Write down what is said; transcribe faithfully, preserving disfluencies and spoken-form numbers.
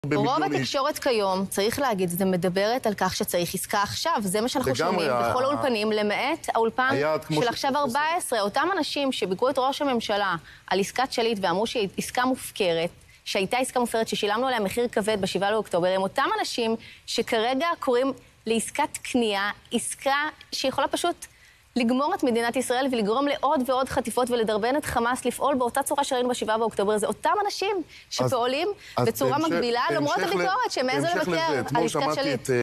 רוב התקשורת כיום, צריך להגיד, זה מדברת על כך שצריך עסקה עכשיו. זה מה שאנחנו שומעים בכל האולפנים, למעט האולפן של עכשיו ארבע עשרה. אותם אנשים שביקרו את ראש הממשלה על עסקת שליט ואמרו שהיא עסקה מופקרת, שהייתה עסקה מופקרת, ששילמנו עליה מחיר כבד בשבעה לאוקטובר, הם אותם אנשים שכרגע קוראים לעסקת קנייה, עסקה שיכולה פשוט לגמור את מדינת ישראל ולגרום לעוד ועוד חטיפות ולדרבן את חמאס לפעול באותה צורה שראינו בשבעה באוקטובר. זה אותם אנשים שפועלים בצורה מקבילה, למרות הביקורת שמעזו לבקר על עסקת שליט.